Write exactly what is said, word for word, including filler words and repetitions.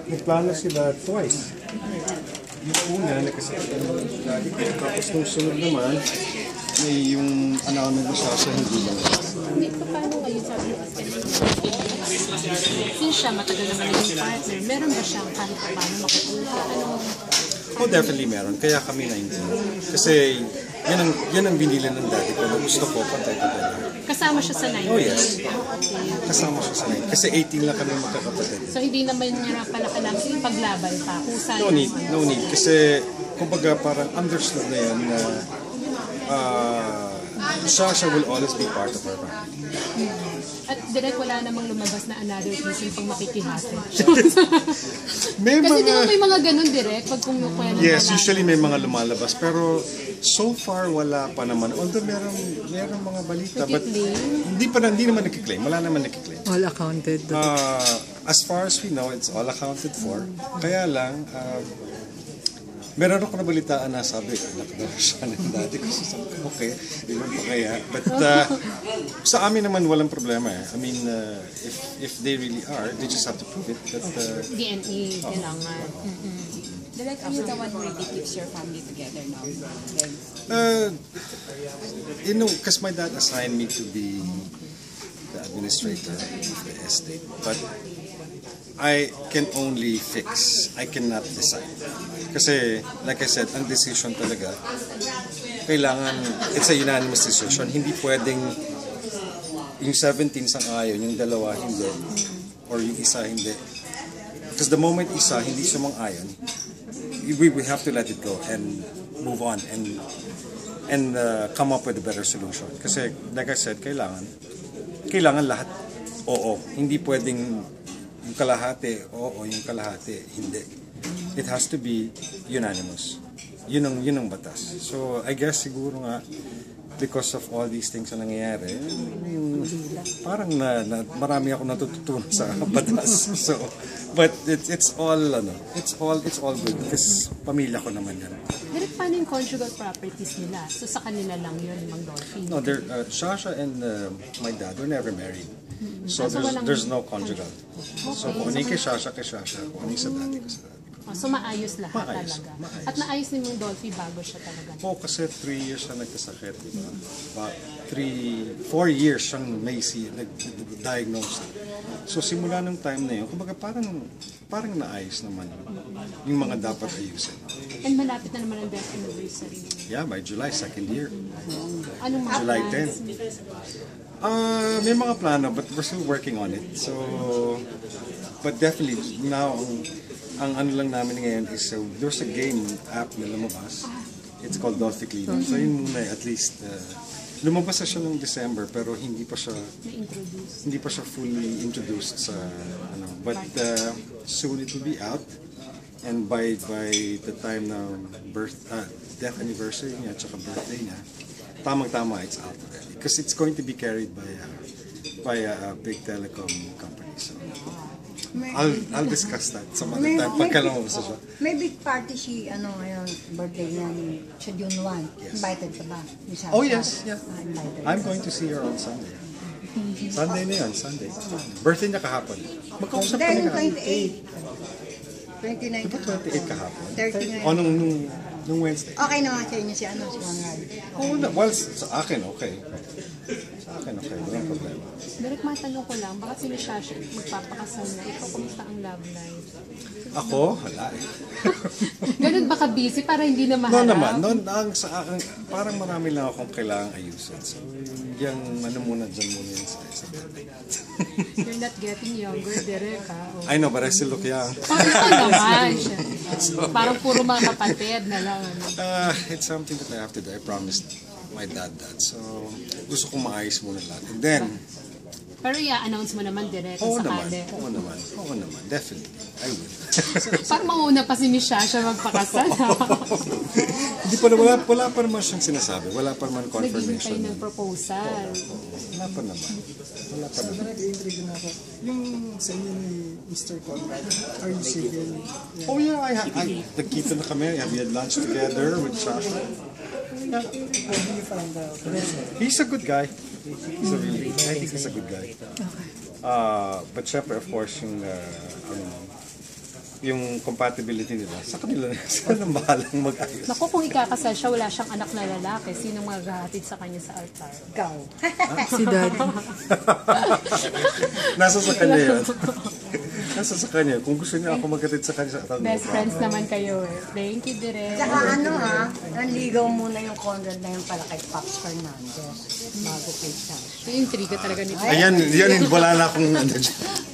nagplano sila twice. Yung una, nagkasakit ang daddy ko. Tapos nung sunod naman, may yung annulment na siya sa hindi lang. Hindi pa paano ngayon sabi mo kasi since siya matagal naman naging partner, meron ba siyang kahit pa paano makukuha? Anong... Oh, definitely meron. Kaya kami nineteen. Kasi yan ang, yan ang binili ng daddy ko na gusto ko pantay ko talaga. Kasama siya sa nineteen? Oh yes. Kasama siya sa nineteen. Kasi eighteen lang kami magkakapatid. So hindi naman niya pala kailangan yung paglaban pa? Kusa No need. No need. Kasi kumbaga parang understood na yan na uh, Shasha will always be part of our family. At direct wala namang lumabas na another reason pang makikihati. May Kasi mga... di ba may mga ganun direct pag kumukuha ng Yes, mga usually may mga lumalabas. Pero so far wala pa naman. Although meron, meron mga balita. But hindi pa hindi naman nakiklaim. Wala naman nakiklaim. All accounted. Uh, as far as we know, it's all accounted for. Kaya lang, uh, meron ako nabalitaan na sabi, anak daw siya ng dati ko. Sabi ko, okay, hindi mo pa kaya. But uh, sa amin naman walang problema eh. I mean, uh, if if they really are, they just have to prove it. That, uh, D N A kailangan. Mm-hmm. Direct, are you the one who really keeps your family together now? uh, you know, because my dad assigned me to be the administrator of the estate. But I can only fix. I cannot decide. Kasi, like I said, ang decision talaga, kailangan, it's a unanimous decision. Hindi pwedeng yung seventeen sang-ayon, yung dalawa hindi, or yung isa hindi. Because the moment isa hindi sumang-ayon, we, we have to let it go and move on and and uh, come up with a better solution. Kasi, like I said, kailangan, kailangan lahat oo. Hindi pwedeng yung kalahati, oo, yung kalahati, hindi. It has to be unanimous. Yun ang, yun ang batas. So, I guess siguro nga, because of all these things na nangyayari, yung, parang na, na, marami ako natututunan sa batas. So, but it's it's all, ano, it's all, it's all good because pamilya ko naman yan. Direct paano yung conjugal properties nila? So, sa kanila lang yun, Mang Dolphy? No, they're, uh, Shasha and uh, my dad were never married. So, there's, there's no conjugal. So, kung ano yung kay Shasha, kay Shasha. Kung ano yung sa daddy ko, sa daddy. Oh, so maayos lahat Maayos, talaga. maayos. At naayos ni Mang Dolphy bago siya talaga. Oo, kasi three years siya nagkasakit, di ba? About three, four years siyang may si, nag-diagnose. So simula nung time na yun, kumbaga parang, parang naayos naman yung mga dapat ayusin. And malapit na naman ang death anniversary. Yeah, by July, second year. Anong mga July plans? tenth. Uh, may mga plano, but we're still working on it. So, but definitely, now, ang ano lang namin ngayon is uh, there's a game app na lumabas. It's called Dolphy Cleaner. So yun muna at least uh, lumabas na siya noong December pero hindi pa siya hindi pa siya fully introduced sa ano, but uh, soon it will be out and by by the time na birth uh, death anniversary niya at saka birthday niya, tamang-tama it's out already because it's going to be carried by uh, by a, a big telecom company. So I'll, I'll discuss that some other time pagka lumabas siya. May big party si, ano, ngayon, birthday niya ni siya June first. Yes. Invited ka ba? Ni Sasha? Oh yes, yeah. Ah, invited. I'm going to see her on Sunday. Sunday na yun, Sunday. Birthday niya kahapon. Magkausap pa Then, niya kahapon. twenty-eight. twenty-nine Diba twenty-eight kahapon? thirty ngayon. O nung, nung, nung Wednesday. Okay naman sa inyo si, ano, si Conrad. Oh, na, well, sa akin, okay. Sa akin, okay. Walang problema. Direct matanong ko lang, bakit si Shasha magpapakasal na? Ikaw, kumusta ang love life? Ako, hala eh. Ganun ba ka-busy para hindi na No maharap? naman, no, ang, sa akin, parang marami lang akong kailangang ayusin. So, yung ano muna, dyan muna yun sa isa. You're not getting younger, Direk, ha? Oh. I know, but I still look young. Oh, ito naman siya. Parang puro mga kapatid na lang. Ano. Uh, it's something that I have to do. I promised my dad that. So, gusto kong maayos muna lahat. And then, pero i-announce mo naman direct oo sa naman, sakali. oo naman, oo naman, definitely, I will. Parang mauna pa si Miss Shasha magpakasal. Hindi pa, wala, wala pa naman siyang sinasabi, wala pa naman confirmation. Naghihintay ng proposal. Wala pa naman, wala pa naman. Nag-intrigue na ako. Yung sa inyo ni Mister Conrad, are you civil? Oh yeah, I, I, nagkita na kami, we had lunch together with Shasha. How do you find out? He's a good guy. He's a really, I think he's a good guy. Uh, but syempre, of course, yung, uh, ang, yung compatibility nila, sa kanila, sila nang bahalang mag-ayos. Naku, kung ikakasal siya, wala siyang anak na lalaki. Sino maghahatid sa kanya sa altar? Ikaw. Si Daddy. Nasa sa kanya yun. Nasa sa kanya. Kung gusto niya ako magkatid sa kanya sa atang Best friends naman kayo eh. Thank you, Direk. Tsaka ano ha, nanligaw muna yung Conrad na yung pala kay Pops Fernandez bago kay Sasha. Yung intriga talaga nito. Ayan, yan, wala na akong ano dyan.